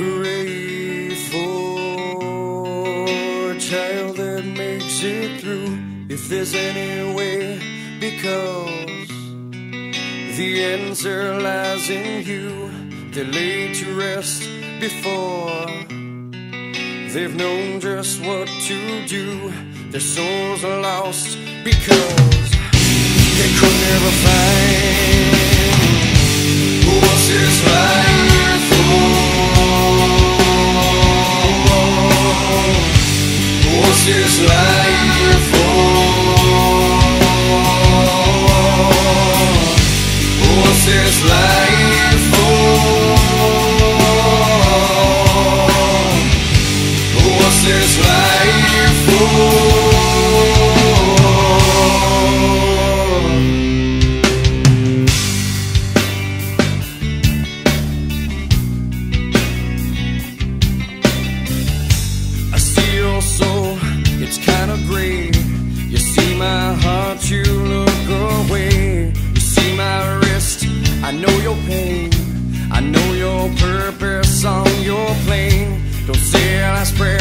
Hooray for a child that makes it through, if there's any way, because the answer lies in you. They're laid to rest before they've known just what to do. Their souls are lost because they could never find what's this life for. What's this life for? What's this life for? What's this life for? I see your soul, it's kinda gray. You see my heart, you look away. You see my wrist, I know your pain. I know your purpose on your plane. Don't say a last prayer